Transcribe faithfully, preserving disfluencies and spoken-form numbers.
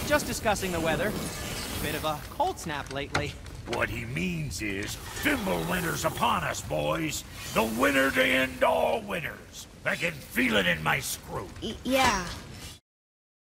just discussing the weather. Bit of a cold snap lately. What he means is, Fimbulwinter's upon us, boys. The winter to end all winters. I can feel it in my screw. Y yeah.